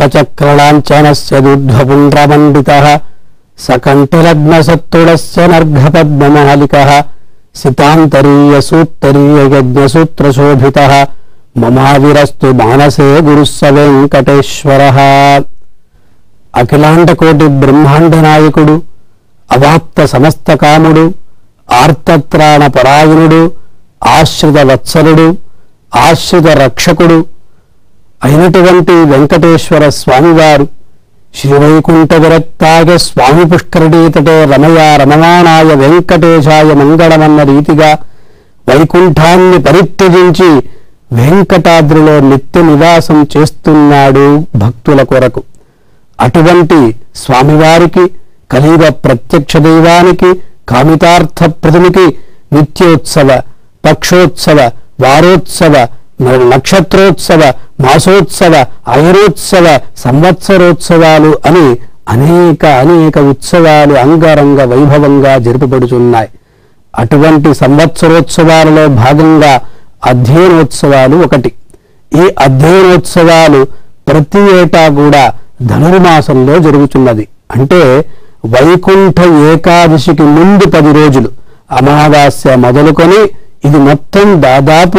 శంఖచక్రలాంఛనస్య దుర్ధ్వపుండ్రమండితః సకంఠలగ్నసత్తుడస్య నర్ఘపద్మమాలికః సితాంతరీయసూత్తరీయయజ్ఞసూత్రశోభితః మమావిరస్తు మానసే గురుస్స వెంకటేశ్వరః. అఖిలాండకోటి బ్రహ్మాండ నాయకుడు, అవాప్త సమస్త కాముడు, ఆర్తత్రాణ పరాయణుడు, ఆశ్రిత వత్సలుడు, ఆశ్రిత రక్షకుడు అయినటువంటి వెంకటేశ్వర స్వామివారు శ్రీవైకుంఠ విరక్తాయ స్వామి పుష్కరిణీతటే రమయ రమమానాయ వెంకటేశాయ మంగళమన్న రీతిగా వైకుంఠాన్ని పరిత్యజించి వెంకటాద్రిలో నిత్య నివాసం చేస్తున్నాడు భక్తుల కొరకు. అటువంటి స్వామివారికి, కలియుగ ప్రత్యక్ష దైవానికి, కామితార్థ ప్రతిమికి నిత్యోత్సవ, పక్షోత్సవ, వారోత్సవ, నక్షత్రోత్సవ, మాసోత్సవ, అయరోత్సవ, సంవత్సరోత్సవాలు అని అనేక ఉత్సవాలు అంగరంగ వైభవంగా జరుపబడుతున్నాయి. అటువంటి సంవత్సరోత్సవాలలో భాగంగా అధ్యయనోత్సవాలు ఒకటి. ఈ అధ్యయనోత్సవాలు ప్రతి ఏటా కూడా ధనుర్మాసంలో జరుగుతున్నది. అంటే వైకుంఠ ఏకాదశికి ముందు 10 రోజులు, అమావాస్య మొదలుకొని ఇది మొత్తం దాదాపు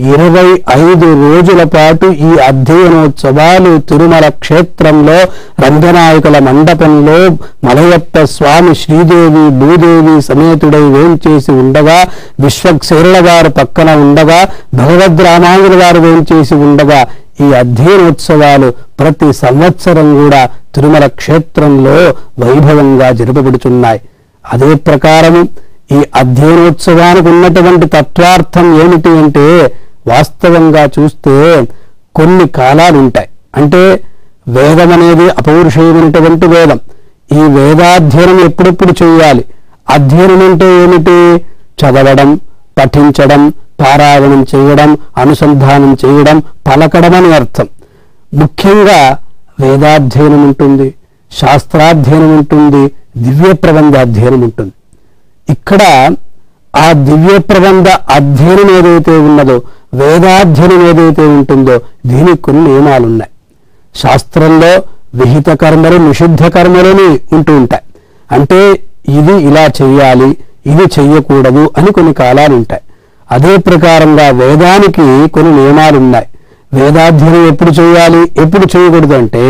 25 రోజుల పాటు ఈ అధ్యయనోత్సవాలు తిరుమల క్షేత్రంలో రంగనాయకుల మండపంలో మలయప్ప స్వామి శ్రీదేవి భూదేవి సమేతుడై వేంచేసి ఉండగా, విశ్వక్సేనుల వారు పక్కన ఉండగా, భగవద్రామానుల వారు వేంచేసి ఉండగా ఈ అధ్యయనోత్సవాలు ప్రతి సంవత్సరం కూడా తిరుమల క్షేత్రంలో వైభవంగా జరుపబడుతున్నాయి. అదే ప్రకారము ఈ అధ్యయనోత్సవానికి ఉన్నటువంటి తత్వార్థం ఏమిటి అంటే, వాస్తవంగా చూస్తే కొన్ని కాలాలు ఉంటాయి. అంటే వేదం అనేది అపౌరుషేయమైనటువంటి వేదం. ఈ వేదాధ్యయనం ఎప్పుడెప్పుడు చేయాలి? అధ్యయనం అంటే ఏమిటి? చదవడం, పఠించడం, పారాయణం చేయడం, అనుసంధానం చేయడం, పలకడం అని అర్థం. ముఖ్యంగా వేదాధ్యయనం ఉంటుంది, శాస్త్రాధ్యయనం ఉంటుంది, దివ్య ప్రబంధ అధ్యయనం ఉంటుంది. ఇక్కడ ఆ దివ్య ప్రబంధ అధ్యయనం ఏదైతే ఉన్నదో, వేదాధ్యయనం ఏదైతే ఉంటుందో, దీనికి కొన్ని నియమాలున్నాయి. శాస్త్రంలో విహిత కర్మలు, నిషిద్ధ కర్మలని ఉంటూ ఉంటాయి. అంటే ఇది ఇలా చెయ్యాలి, ఇది చెయ్యకూడదు అని కొన్ని కాలాలు ఉంటాయి. అదే ప్రకారంగా వేదానికి కొన్ని నియమాలు ఉన్నాయి. వేదాధ్యయనం ఎప్పుడు చేయాలి, ఎప్పుడు చేయకూడదు అంటే,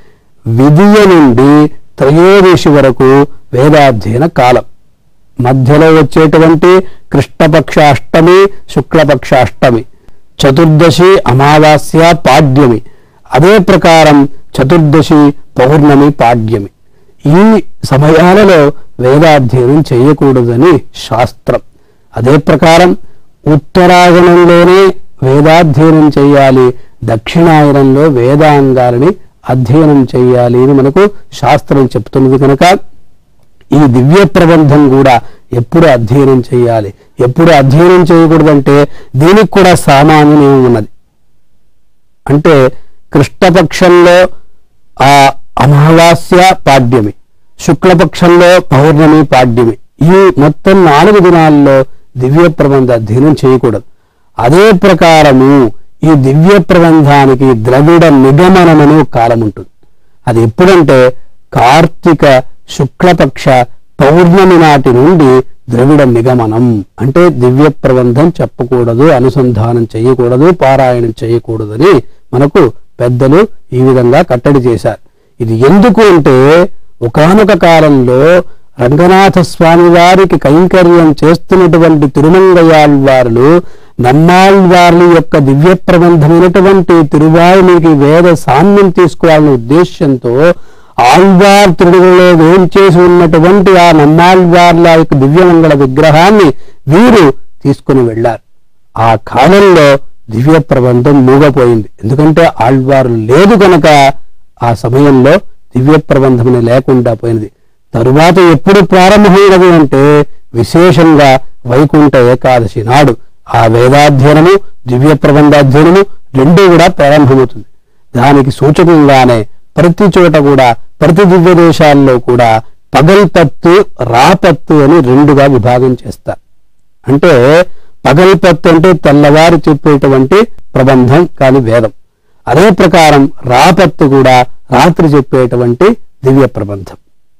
విదియ నుండి త్రయోదశి వరకు వేదాధ్యయన కాలం. మధ్యలో వచ్చేటువంటి కృష్ణపక్ష అష్టమి, శుక్లపక్ష అష్టమి, చతుర్దశి అమావాస్య పాడ్యమి, అదే ప్రకారం చతుర్దశి పౌర్ణమి పాడ్యమి. ఈ సమయాలలో వేదాధ్యయనం చేయకూడదని శాస్త్రం. అదే ప్రకారం ఉత్తరాయణంలోనే వేదాధ్యయనం చేయాలి, దక్షిణాయనంలో వేదాంగాలని అధ్యయనం చేయాలి అని మనకు శాస్త్రం చెప్తున్నది. కనుక ఈ దివ్య ప్రబంధం కూడా ఎప్పుడు అధ్యయనం చేయాలి, ఎప్పుడు అధ్యయనం చేయకూడదంటే దీనికి కూడా సామాన్య నియమం ఉన్నది. అంటే కృష్ణపక్షంలో ఆ అమావాస్య పాడ్యమి, శుక్లపక్షంలో పౌర్ణమి పాడ్యమి, ఈ మొత్తం 4 దినాల్లో దివ్య ప్రబంధ అధ్యయనం చేయకూడదు. అదే ప్రకారము ఈ దివ్య ప్రబంధానికి ద్రవిడ నిగమనమనే కాలం ఉంటుంది. అది ఎప్పుడంటే కార్తీక శుక్లపక్ష పౌర్ణమి నాటి నుండి ద్రవిడ నిగమనం. అంటే దివ్య ప్రబంధం చెప్పకూడదు, అనుసంధానం చేయకూడదు, పారాయణం చేయకూడదని మనకు పెద్దలు ఈ విధంగా కట్టడి చేశారు. ఇది ఎందుకు అంటే, ఒకానొక కాలంలో రంగనాథ స్వామి వారికి కైంకర్యం చేస్తున్నటువంటి తిరుమంగయాళ్వారులు నమ్మాళ్వార్ల యొక్క దివ్య ప్రబంధమైనటువంటి తిరువాయునికి వేద సామ్యం తీసుకోవాలనే ఉద్దేశ్యంతో ఆళ్వార్ తిరుడులో వేంచేసి ఉన్నటువంటి ఆ నమ్మాళ్వార్ల యొక్క దివ్యమంగళ విగ్రహాన్ని వీరు తీసుకుని వెళ్లారు. ఆ కాలంలో దివ్య ప్రబంధం మూగపోయింది. ఎందుకంటే ఆళ్వారు లేదు కనుక ఆ సమయంలో దివ్య ప్రబంధం లేకుండా పోయింది. తరువాత ఎప్పుడు ప్రారంభమైనది అంటే, విశేషంగా వైకుంఠ ఏకాదశి నాడు ఆ వేదాధ్యయనము, దివ్య ప్రబంధాధ్యయనము రెండూ కూడా ప్రారంభమవుతుంది. దానికి సూచకంగానే ప్రతి చోట కూడా, ప్రతి దివ్య దేశాల్లో కూడా పగల్పత్తు, రాపత్తు అని 2గా విభాగం చేస్తారు. అంటే పగల్పత్తు అంటే తెల్లవారు చెప్పేటువంటి ప్రబంధం కాని వేదం. అదే ప్రకారం రాపత్తు కూడా రాత్రి చెప్పేటువంటి దివ్య ప్రబంధం.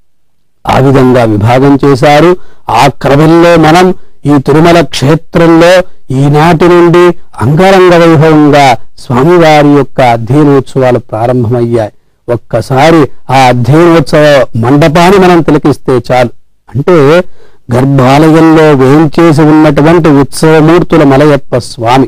ఆ విధంగా విభాగం చేశారు. ఆ క్రమంలో మనం ఈ తిరుమల క్షేత్రంలో ఈనాటి నుండి అంగరంగ వైభవంగా స్వామివారి యొక్క అధ్యయనోత్సవాలు ప్రారంభమయ్యాయి. ఒక్కసారి ఆ అధ్యయనోత్సవ మండపాన్ని మనం తిలకిస్తే చాలు. అంటే గర్భాలయంలో వేంచేసి ఉన్నటువంటి ఉత్సవమూర్తుల మలయప్ప స్వామి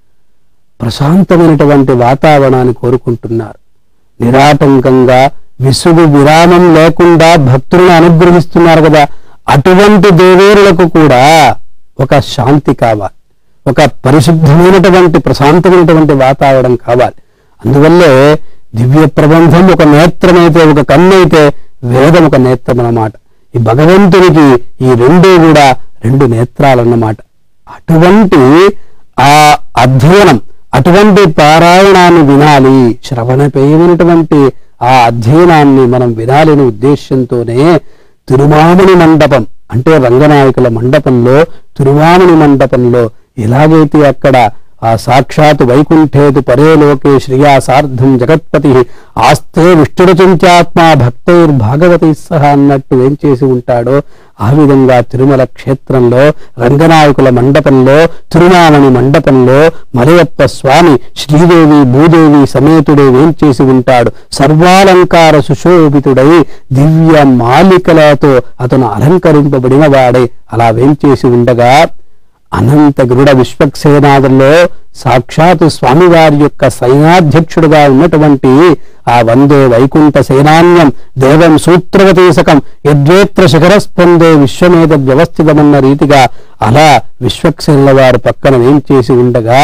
ప్రశాంతమైనటువంటి వాతావరణాన్ని కోరుకుంటున్నారు. నిరాటంకంగా విసుగు విరామం లేకుండా భక్తులను అనుగ్రహిస్తున్నారు కదా. అటువంటి దేవేరులకు కూడా ఒక శాంతి కావాలి, ఒక పరిశుద్ధమైనటువంటి ప్రశాంతమైనటువంటి వాతావరణం కావాలి. అందువల్లే దివ్య ప్రబంధం ఒక నేత్రమైతే, ఒక కన్నైతే వేదం ఒక నేత్రం అన్నమాట. ఈ భగవంతునికి ఈ రెండూ కూడా రెండు నేత్రాలన్నమాట. అటువంటి ఆ అధ్యయనం, అటువంటి పారాయణాన్ని వినాలి, శ్రవణపేయమైనటువంటి ఆ అధ్యయనాన్ని మనం వినాలని ఉద్దేశంతోనే తిరుమామణి మండపం అంటే రంగనాయకుల మండపంలో, తిరుమామణి మండపంలో ఎలాగైతే అక్కడ ఆ సాక్షాత్ వైకుంఠేతు పరేలోకే శ్రియా సార్ధం జగత్పతి ఆస్తే విష్ణురచించాత్మా భక్తైర్భాగవతి సహ అన్నట్టు ఏం చేసి ఉంటాడో ఆ విధంగా తిరుమల క్షేత్రంలో రంగనాయకుల మండపంలో, తిరుమామణి మండపంలో మలయప్ప స్వామి శ్రీదేవి భూదేవి సమేతుడే ఏం చేసి ఉంటాడు. సర్వాలంకార సుశోభితుడై దివ్య మాలికలతో అతను అలంకరింపబడిన వాడై అలా వేంచేసి ఉండగా అనంత గరుడ విశ్వక్సేనాదుల్లో సాక్షాత్ స్వామివారి యొక్క సైనాధ్యక్షుడుగా ఉన్నటువంటి ఆ వందే వైకుంఠ సేనాన్యం దేవం సూత్రవతీసకం యద్వేత్ర శిఖరస్పందే విశ్వమేద వ్యవస్థితమన్న రీతిగా అలా విశ్వక్సేనుల వారు పక్కన ఏం చేసి ఉండగా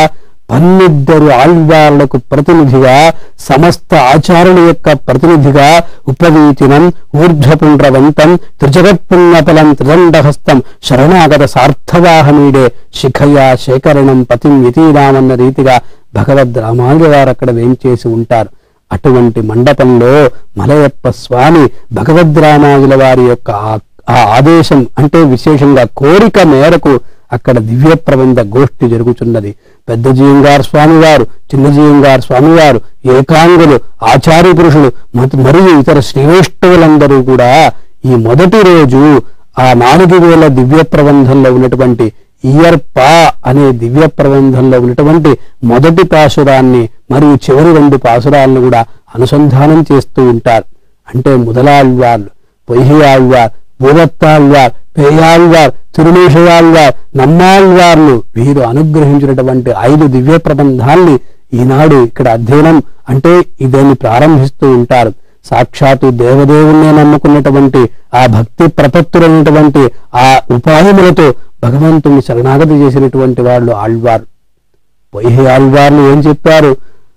12 ఆళ్వార్లకు ప్రతినిధిగా, సమస్త ఆచారుల యొక్క ప్రతినిధిగా ఉపవీతినం ఊర్ధ్వపుండ్రవంతం త్రిజగత్పుణ్యఫలం త్రిదండహస్తం శరణాగత సార్థవాహనీడే శిఖయా శేఖరణం పతిం యతీనామన్న రీతిగా భగవద్ రామానుజ వారు అక్కడ వేంచేసి ఉంటారు. అటువంటి మండపంలో మలయప్ప స్వామి భగవద్ రామానుజుల వారి యొక్క ఆ ఆదేశం అంటే విశేషంగా కోరిక మేరకు అక్కడ దివ్య ప్రబంధ గోష్ఠి జరుగుతున్నది. పెద్ద జీవంగారు స్వామివారు, చిన్న జీవంగారు స్వామివారు, ఏకాంగులు, ఆచార్య పురుషులు మరియు ఇతర శ్రీవైష్ణవులందరూ కూడా ఈ మొదటి రోజు ఆ 4000 దివ్య ప్రబంధంలో ఉన్నటువంటి ఇయర్పా అనే దివ్య ప్రబంధంలో ఉన్నటువంటి మొదటి పాసురాన్ని మరియు చివరి 2 పాసురాలను కూడా అనుసంధానం చేస్తూ ఉంటారు. అంటే ముదలాళ్వార్లు, పొయ్యాళ్వార్, భూవత్తాళ్వార్, పేయాళ్వార్, తిరుమేషయాళ్వార్, నమ్మాళ్వార్లు వీరు అనుగ్రహించినటువంటి 5 దివ్య ప్రబంధాల్ని ఈనాడు ఇక్కడ అధ్యయనం అంటే ఇదాన్ని ప్రారంభిస్తూ ఉంటారు. సాక్షాత్తు దేవదేవుణ్ణే నమ్ముకున్నటువంటి ఆ భక్తి ప్రపత్తులైనటువంటి ఆ ఉపాయములతో భగవంతుని శరణాగతి చేసినటువంటి వాళ్ళు ఆళ్వారు. పొయ్యి ఆళ్వార్లు ఏం చెప్పారు?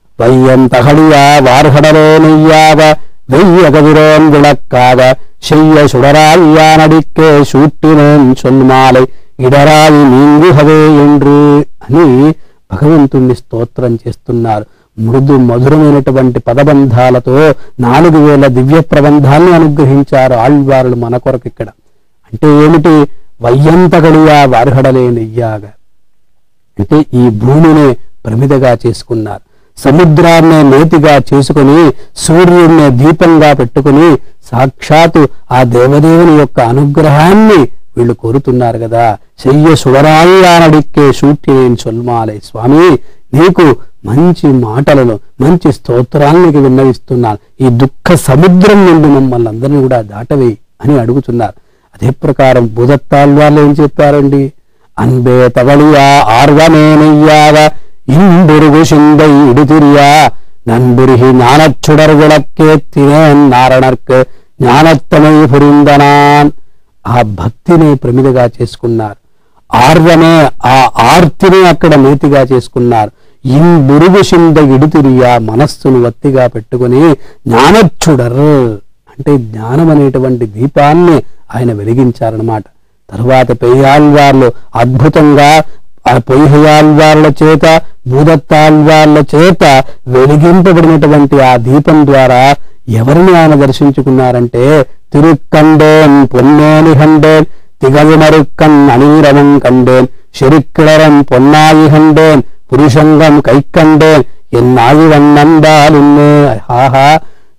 వయ్యంతహడియా వార్హడలో నెయ్యావ వెయ్యగవిరోన్ విళక్కావ శయ్య సుడరాయ్యానడిక్కే సూట్టినేన్ సొల్మాలై ఇడరాయి నీంగుహవే ఎండ్రు అని భగవంతుణ్ణి స్తోత్రం చేస్తున్నారు. మృదు మధురమైనటువంటి పదబంధాలతో 4000 దివ్య ప్రబంధాన్ని అనుగ్రహించారు ఆళ్వారులు మన కొరకు ఇక్కడ. అంటే ఏమిటి? వయ్యంతగడియా వార్హడలే నెయ్యాగా అంటే ఈ భూమినే ప్రమిదగా చేసుకున్నారు, సముద్రాన్నే నేతిగా చేసుకుని, సూర్యుడినే దీపంగా పెట్టుకుని సాక్షాత్తు ఆ దేవదేవుని యొక్క అనుగ్రహాన్ని వీళ్ళు కోరుతున్నారు కదా. శయ్య సుడరాయ్యానడిక్కే సూట్టినేన్ సొల్మాలై స్వామి నీకు మంచి మాటలను, మంచి స్తోత్రాలను విన్నవిస్తున్నాను. ఈ దుఃఖ సముద్రం నుండి మమ్మల్ని అందరినీ కూడా దాటవేయి అని అడుగుతున్నారు. అదే ప్రకారం భూదత్తాళ్వార్లు ఏం చెప్పారండి? అన్బే తవళియా ఆర్వమేనయ్యావ ఇంబురుగు సిందై ఇడుతిరియా నన్బురిహి ஞானச்சுடர் విளக்கேத்தினேன் నారణర్క్ జ్ఞానత్తమై పురిందనాన్. ఆ భక్తిని ప్రమిదగా చేసుకున్నారు. ఆర్వమే ఆ ఆర్తిని అక్కడ నేతిగా చేసుకున్నారు. ఇంబురుగు సింద ఇడుతిరియా మనస్సును వత్తిగా పెట్టుకుని జ్ఞానచ్చుడర్ అంటే జ్ఞానం అనేటువంటి దీపాన్ని ఆయన వెలిగించారనమాట. తరువాత పెయ్యాళ్వార్లు అద్భుతంగా ఆ పొయ్యాళ్వార్ల చేత, భూదత్తాళ్వార్ల చేత వెలిగింపబడినటువంటి ఆ దీపం ద్వారా ఎవరిని ఆయన దర్శించుకున్నారంటే తిరుక్కండేన్ పొన్నేని హండేన్ తిగవిమరుక్కన్ అనీరవం కండేన్ శెరుక్కిళరం పొన్నాయి హండేన్ పురుషంగం కైకండేన్ ఎన్నాయి వన్నందాలున్నే. ఆహా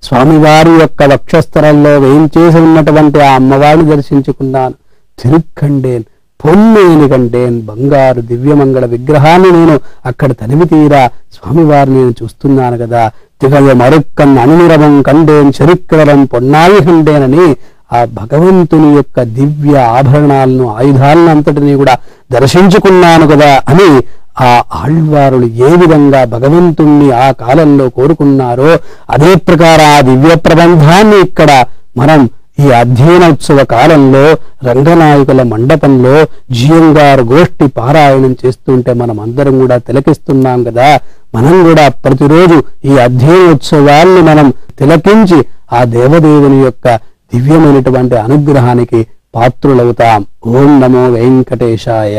స్వామివారి యొక్క వక్షస్థలంలో వేయించేసి ఉన్నటువంటి ఆ అమ్మవారిని దర్శించుకున్నాను. తిరుక్కండేన్ పొన్నేని కండేన్ బంగారు దివ్యమంగళ విగ్రహాన్ని నేను అక్కడ తనివి తీరా స్వామివారిని నేను చూస్తున్నాను కదా. తిగయ మరుక్కన్ అనునిరవం కండేన్ చరిత్రరం పొన్నాయి కండేనని ఆ భగవంతుని యొక్క దివ్య ఆభరణాలను ఆయుధాలను అంతటినీ కూడా దర్శించుకున్నాను కదా అని ఆ ఆళ్వారులు ఏ విధంగా భగవంతుణ్ణి ఆ కాలంలో కోరుకున్నారో అదే ప్రకారం ఆ దివ్య ప్రబంధాన్ని ఇక్కడ మనం ఈ అధ్యయనోత్సవ కాలంలో రంగనాయకుల మండపంలో జియంగారు గోష్ఠి పారాయణం చేస్తుంటే మనం అందరం కూడా తిలకిస్తున్నాం కదా. మనం కూడా ప్రతిరోజు ఈ అధ్యయనోత్సవాన్ని మనం తిలకించి ఆ దేవదేవుని యొక్క దివ్యమైనటువంటి అనుగ్రహానికి పాత్రులవుతాం. ఓం నమో వెంకటేశాయ.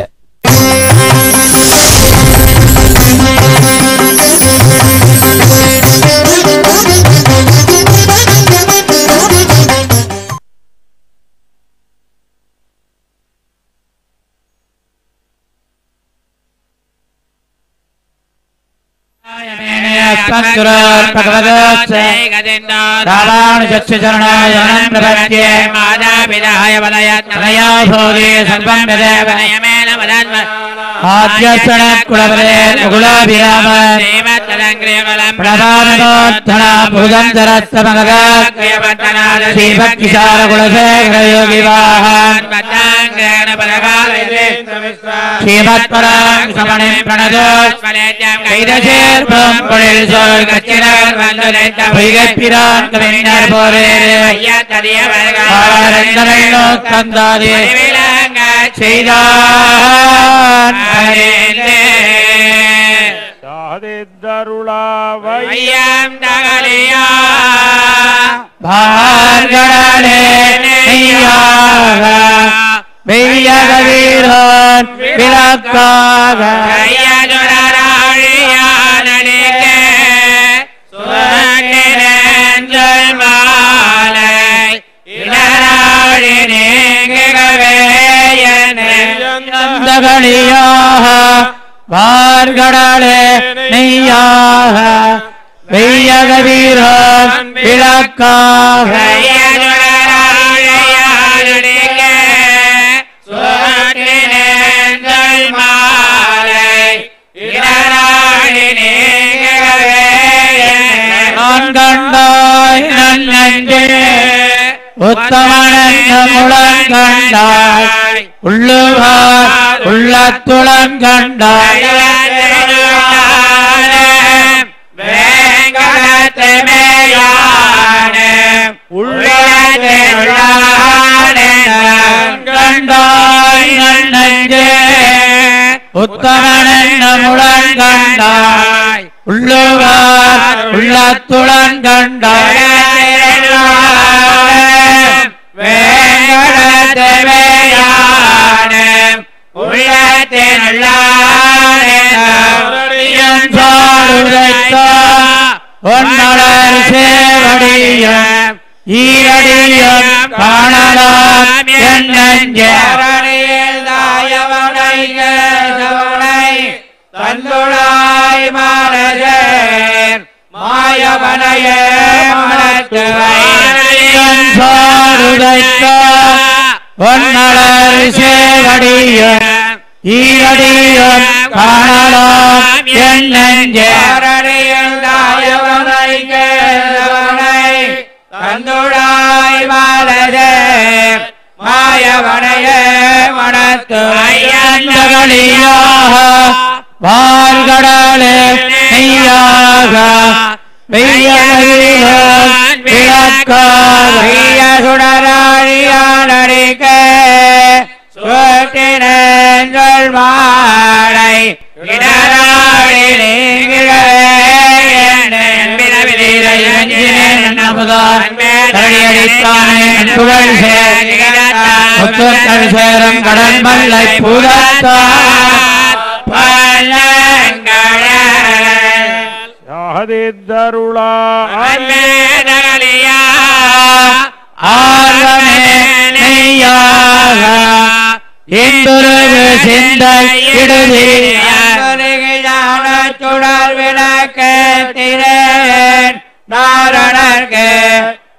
நாரணர்கே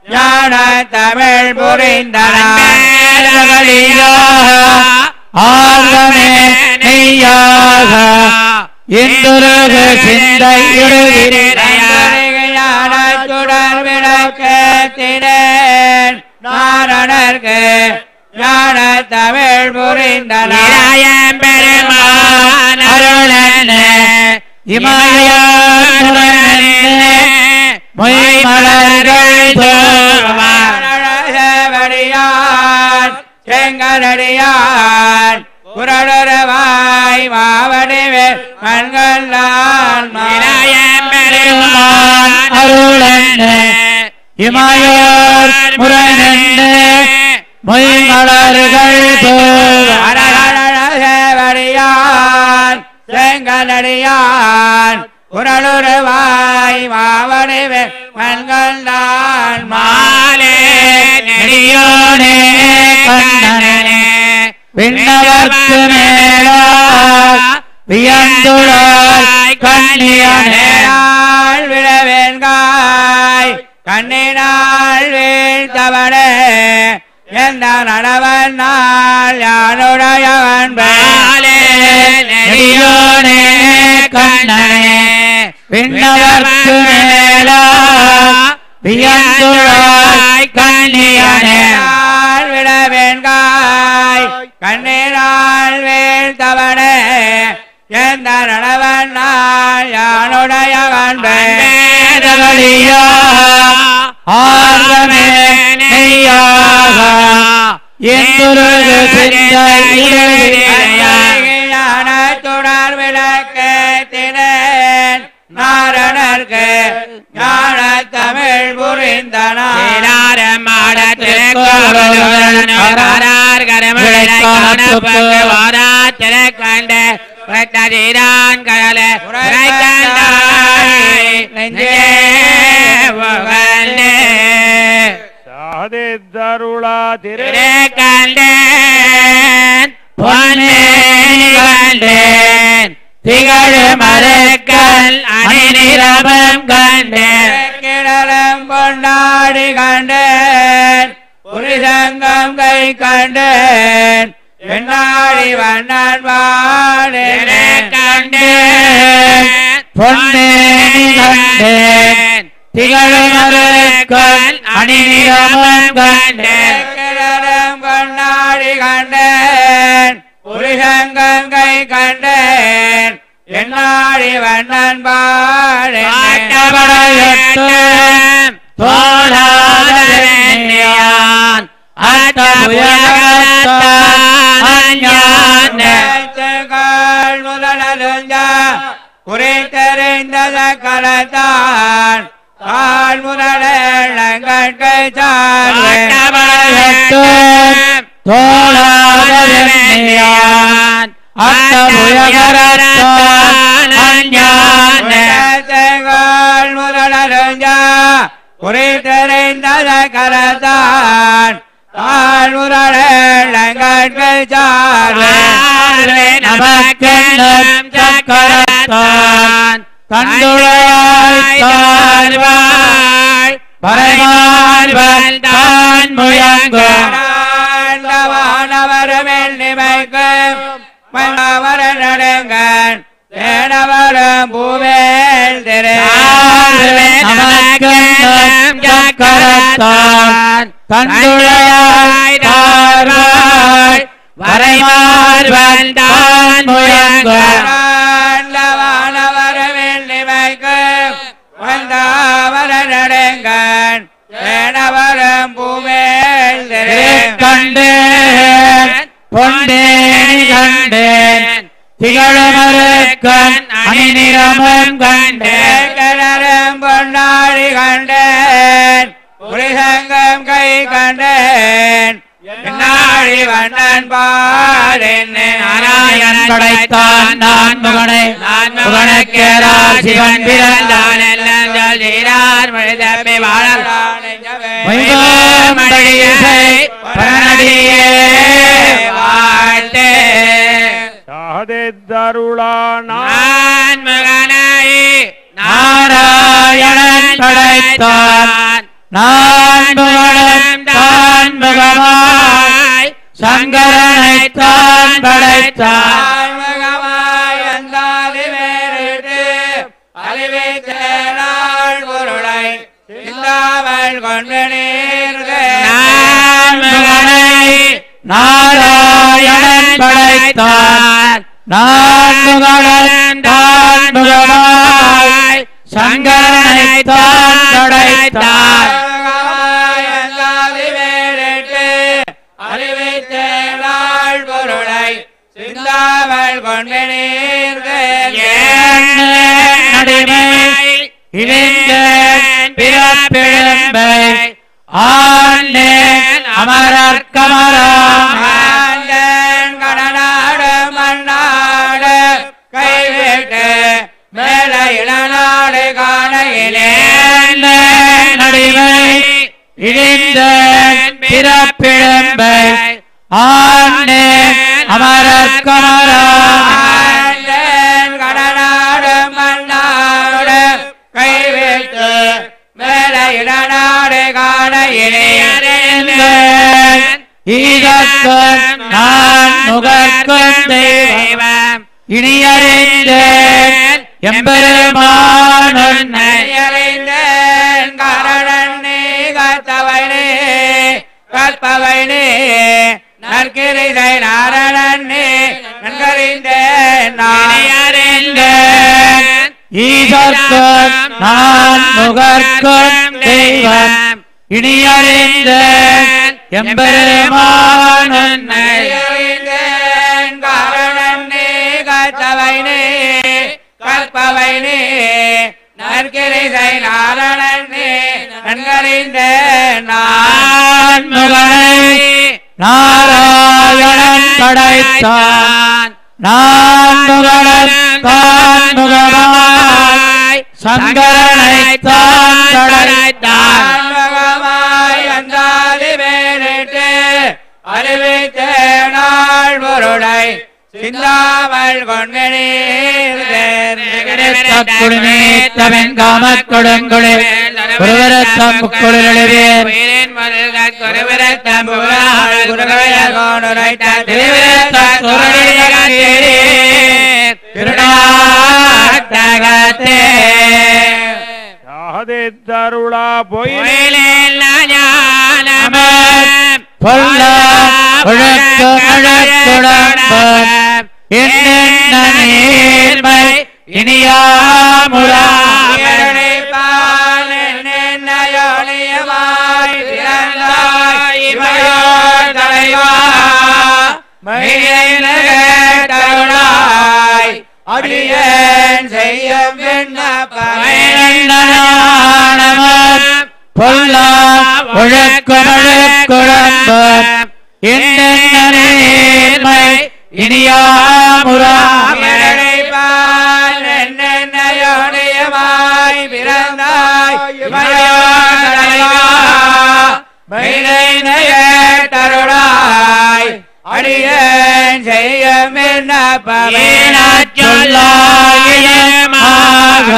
ஞான தமிழ் புரிந்தனாக ஆர்வமே நெய்யாக இந்துருகு சிந்தை ஞானத்துடன் விளக்கத்தினேன் நாரணர்க்கு ஞான தமிழ் புரிந்தனாயம் பெருமான் அருளன இமயமுரனே மொய் மலர்கள் தோவடியான் செங்கனடியான் குரலுறவாய் மாவடிவேல் மண்களான் மாயம் பெருமான் அருளன இமயோர் முரனே மொய் மலர்கள் தோவடியான் செங்கனடியான் குரலுறவாய் மாவடிவேல் மண்களான் மாலே நெடியோனே கண்ணனே விண்ணவர்க்கு மேலா வியந்துளாய் கண்ணியனால் விழவேன்காய் கண்ணினால் வீழ்த்தவனே எந்த நடவன் நாள் யானுடையவன் பாலே நெடியோனே கண்ணனே விண்ணவர்க்கு மேலா வியந்துளாய் கண்ணியனால் விழவேன்காய் கண்ணினால் வீழ்த்தவனே எந்த நடவன் நாள் யானுடையவன் பேதகளியா ஆர்வமே நெய்யாக இந்துருகு சிந்தையுடன் விளக்கத்தினேன் நாரணர்க்கு ஞான தமிழ் புரிந்தனார் மாடத்திற்கண்டு கடலே சாதித்தருளா திரு கண்டேன் பொன்னே கண்டேன் திகழ் மரக்கல் அணிநிறமம் கண்டேன் கிடலம் கொண்டாடி கண்டேன் புரிசங்கம் கை கண்டேன் என்னாடி வண்ணன் வாடே கண்டேன் பொன்னே கண்டேன் திகழ் மரக்கல் அணிநிறமம் கண்டேன் கிடலம் கொண்டாடி கண்டேன் புரிசங்கம் கை கண்டேன் என்னாடி வண்ணன் பாடே தோழான் அத்தபுயகத்தான் முதலருஞ்ச குறித்தறிந்தத கலத்தான் தாழ் முதலங்கட்கை சான் தோழான் அத்தபுயகத்தான் முதலருஞ்ச குறித்தறிந்தத கலத்தான் தாழ் முதலங்கட்கை சான் நமக்கென்னும் சக்கரத்தான் தந்துளாய் தாழ்வாள் பரமாழ்வன் தான் முயங்குவானவரும் நிமைக்கும் மன்னவர நடுங்கன் தேனவரும் பூவேல் திரு நமக்கென்னும் சக்கரத்தான் தந்துளாய் தாழ்வாள் பரமாழ்வன் தான் முயங்குவான் வந்தவர நடுங்கன் தேனவரும் பூவேல் கண்டேன் பொன்னேனி கண்டேன் திகழமருக்கன் அணிநிறமும் கண்டேன் கிணறும் பொன்னாடி கண்டேன் புரிசங்கம் கை கண்டேன் நாடி வண்ணன் பாடென் நாராயணன் படைத்தான் நான் முகனை முகனுக்கேறார் சிவன் பிறந்தான் எல்லாம் சொல்கிறார் மொழி தப்பி வாழடியே வாழ்த்தே சாதித்தருளான் முகனை நாராயணன் படைத்தான் நான்முகனும் தான்முகமாய் சங்கரனைத்தான் படைத்தான் முகமாய் அந்தாதி வேறிட்டு அறிவித்தேனாள் பொருளை சிந்தாமல் கொண்டு நான்முகனை நாராயணன் படைத்தான் நான்முகனும் தான்முகமாய் சங்கரனைத்தான் படைத்தான் அறிவித்தேனாள் பொருளை சிந்தாமல் கொண்டு நடிமை இணைந்தேன் பிறப்பிழம்பை ஆண்டேன் அமரர் கமராண்டேன் கடனாடு மண்ணாடு கைவிட்டு மேல இளநாடு காணையிலேன் நடிமை இழிந்தேன் பிறப்பிழம்பை ஆண்டேன் அமரர் கமராண்டேன் கடனாடு மண்ணாடு கைவிட்டு மேல இளநாடு காணையிலேன் ஈதற்கும் நான் நுகர்க்கும் தெய்வம் இனியறிந்தேன் எம்பெருமான் உன்னை அறிந்தேன் காரணன் நீ கற்பவனே கற்பவனே நற்கிரிதை நாரணன் நீ நன்கறிந்தேன் நான் அறிந்தேன் ஈதற்கும் நான் நுகர்க்கும் தெய்வம் இனியறிந்தேன் எம்பெருமான் உன்னை அறிந்தேன் காரணன் நீ கற்பவனே கற்பவனே நற்கிரிதை நாரணன் நீ நன்கறிந்தேன் நான் முகனை நாராயணன் படைத்தான் நான்முகனும் தான்முகமாய் சங்கரனைத்தான் படைத்தான் முகமாய் அந்தாதி வேறிட்டு அறிவித்தேனாள் பொருளை சிந்தாமல் கொண்டு குடிநீத்தவன் காமக் கொடுங்குளிர் குருவரத்தம் முக்குளிர் குருவரத்தம் தருளா பொய்யிலே பொல்ல ஒழுக்கு அழக்குடம்பம் என்னென்ன நேர்மை இனியாமுறாமனை பால் என்னென்ன யோனியமாய் பிறந்தாய் இவையோர் தலைவா மையேனகேட்டருளாய் அடியேன் செய்யும் விண்ணப்பம் பொல்லா ஒழுக்குமழுக்குழம்பம் என்னென்ன நேர்மை இனியாமுறாமனை பால் என்னென்ன யோனியமாய் பிறந்தாய் இவையோர் தலைவா மையேனகேட்டருளாய் அடியேன் செய்யும் விண்ணப்பம் சொல்லாயிரமாக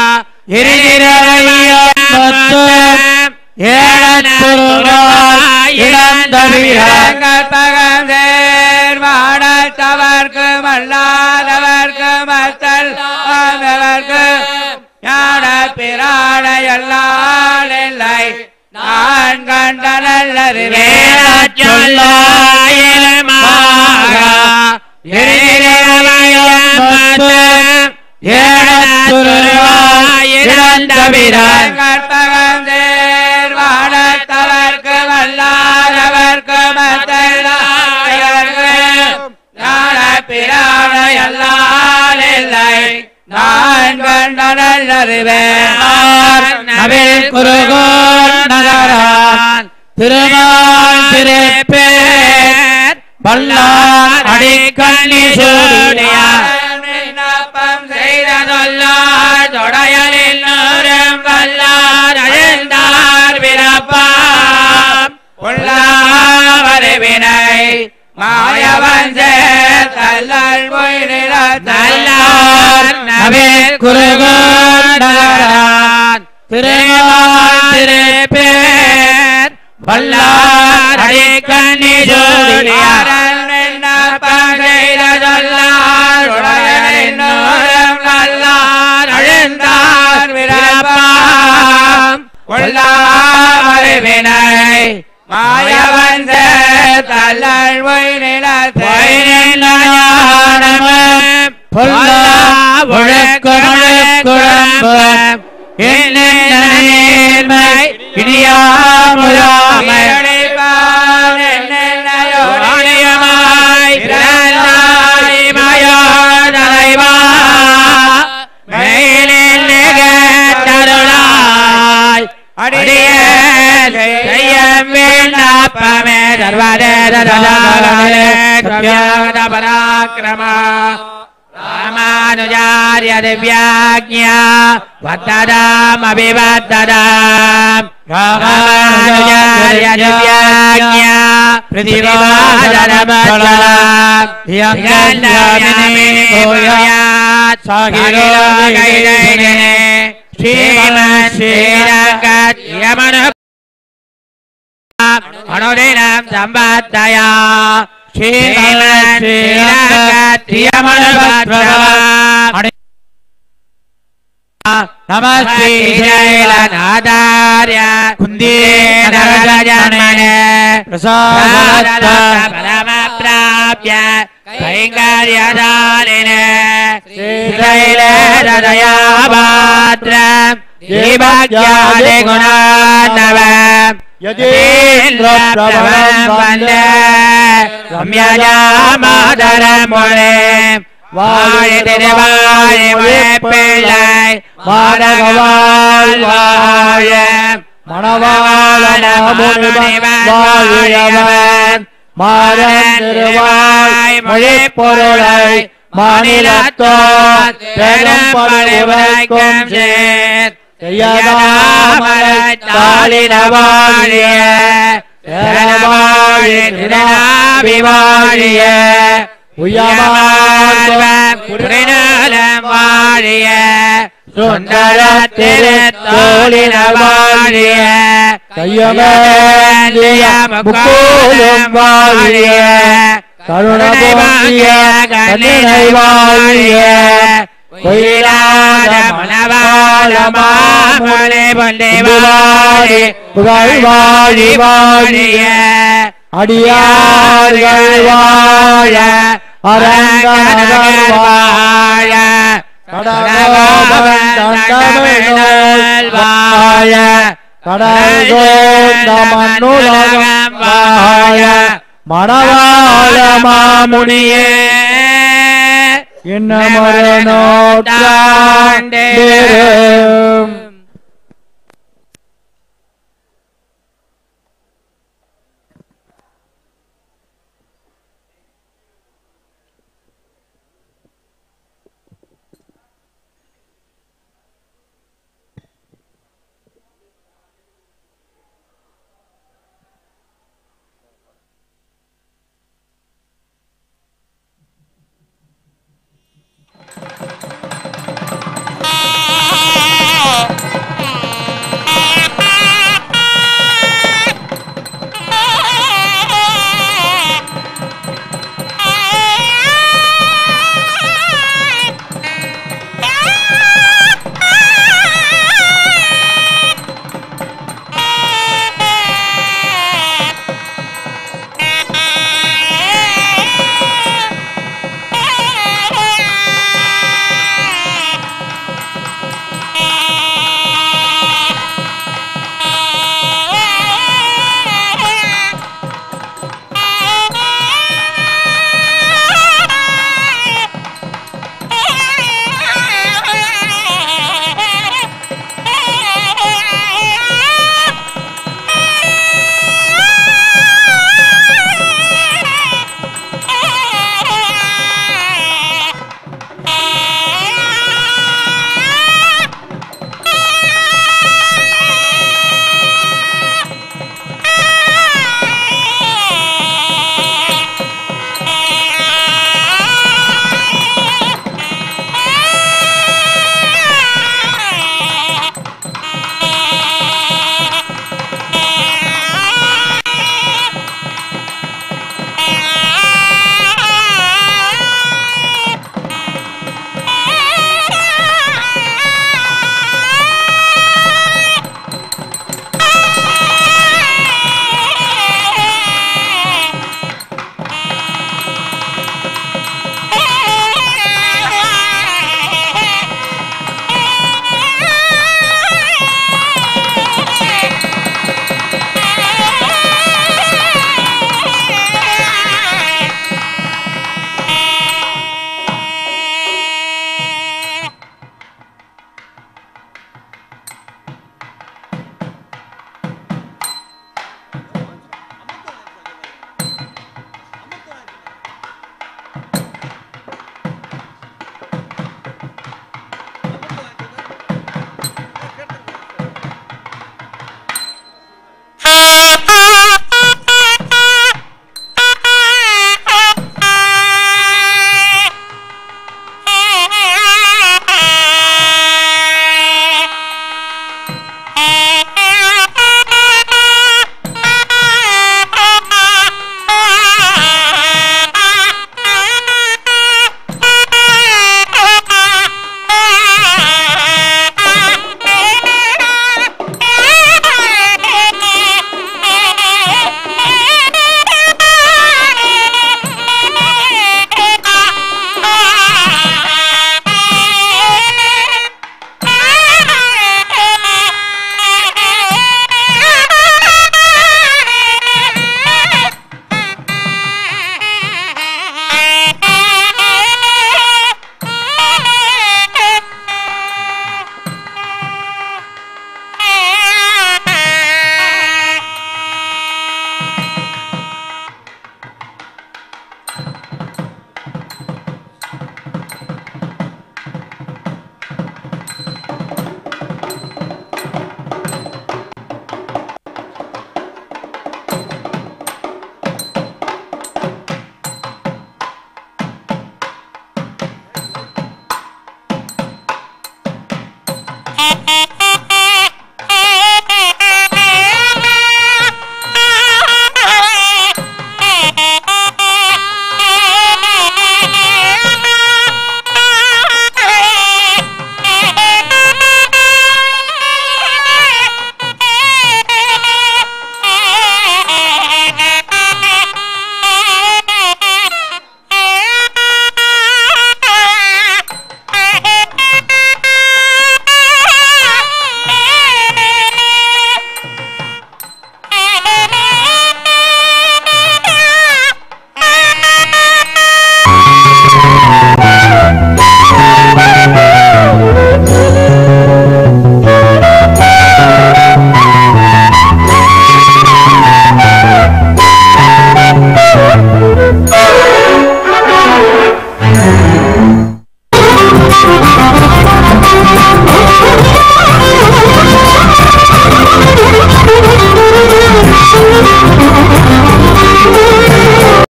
இருகிறவையும் ஏழத்துருவாய் இழந்தவிரங்கள் வாடத்தவர்க்கும் அல்லாதவர்க்கும் அத்தல் ஞான பிராணையல்லால் இல்லை நான் கண்ட நல்லறிவே சொல்லாயிரமாக ஏழத்துருவாய் இழந்தவிரங்கள் கற்பகம் வாடத்தவர்க்கு வல்லாதவர்க்கு ஞான பிராணையல்லால் இல்லை நான் கண்ட நல்லறிவேன் குருகோர் நகரான் திருமால் திருப்பேர் வல்லார் அடிக்கண்ணி சூடியார் விண்ணப்பம் செய்ததொல்லார் தொடையலில் நூறும் வல்லார் அழிந்தார் விரப்பாம் உள்ளாவருவினை மாயவன் தல்லால் பொய்நிற தல்லார் நவே குருகோர் நகரான் திருமால் திருப்பேர் வல்லார் அடிக்கண்ணி ஜோடியாரன் விண்ணப்பம் செய்த சொல்லார் உடையனோரம் நல்லார் அழுந்தார் விரப்பாம் கொல்லாமறை வினை மாயவந்த தள்ளல் பொய்நிலத்தோடமும் பொல்லா ஒழுக்குழம்பு என்னை இனியாமுலாமை தலைவா மேலில் நிகழ்ந்தருளாய் அடிய செய்யம் விண்ணப்பமே பராக்கிரமா ராமானுஜாரிய திவ்யாக்ஞா வத்ததாம் அபிவத்ததாம் ராமானுஜாரிய திவ்யாக்ஞா பிரதிவாதனமச்சலாம் தியங்கந்தாமினி கோயாத் சாகிலோகைதேனே ஸ்ரீமன் ஸ்ரீரங்கத் யமனு அனுதினம் சம்பத்தயா ஸ்ரீமன் ஸ்ரீரங்கத் யமனு நமஸ்தே ஜயலநாதார்ய குந்தே நரஜன்மனே பிரசாதத பரம பிராப்ய கைங்கர்யதாலினே ஸ்ரீலதயாபாத்ரம் தீபக்யாதி குணாநவம் யதீந்திரப்ரபலம் வந்தே ரம்யஜாமாதரம் முனே வாழி திருவாழி பிள்ளை மாதகவாள் வாழ மணவாள வாழியவன் மாறன் திருவாய் மொழி பொருளை மாநிலத்தோர் பெரும் படைக்கும் சேர் தாளின வாழிய வாழி திருநாபிவாழிய உயமார்வம் புரிநலம் வாழிய சுந்தர திருத்தோளின வாழிய கையமேந்திய முக்கோலம் வாழிய கருணை வாங்கிய கண்ணினை வாழிய கொயிலாத மணவாள மாமலை பொண்டை வாழி புகழ் வாழி வாழிய அடியார்கள் வாழ அரங்கர்கள் வாழ கடகோபவன் தண்டமிழ் வாழ கடல் கோந்த மண்ணுலகம் வாழ மணவாள மாமுனியே இன்னமொரு நூற்றாண்டே